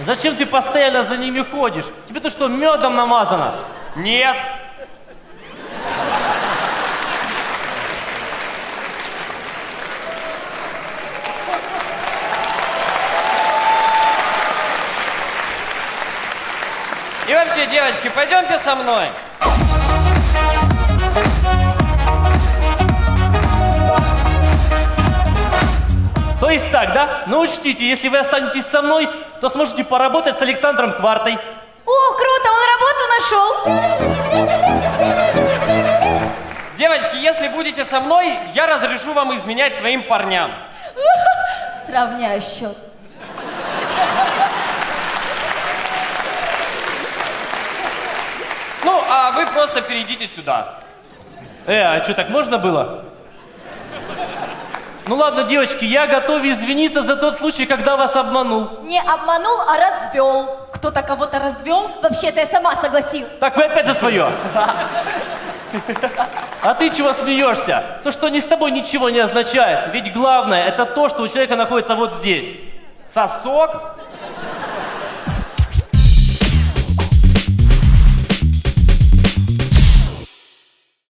Зачем ты постоянно за ними ходишь? Тебе-то что, медом намазано? Нет. И вообще, девочки, пойдемте со мной. То есть так, да? Но учтите, если вы останетесь со мной, то сможете поработать с Александром Квартой. О, круто, он работу нашел. Девочки, если будете со мной, я разрешу вам изменять своим парням. Сравняю счет. Ну, а вы просто перейдите сюда. А что, так можно было? Ну ладно, девочки, я готов извиниться за тот случай, когда вас обманул. Не обманул, а развел. Кто-то кого-то развел? Вообще-то я сама согласилась. Так вы опять за свое. А ты чего смеешься? То, что не с тобой ничего не означает. Ведь главное, это то, что у человека находится вот здесь. Сосок?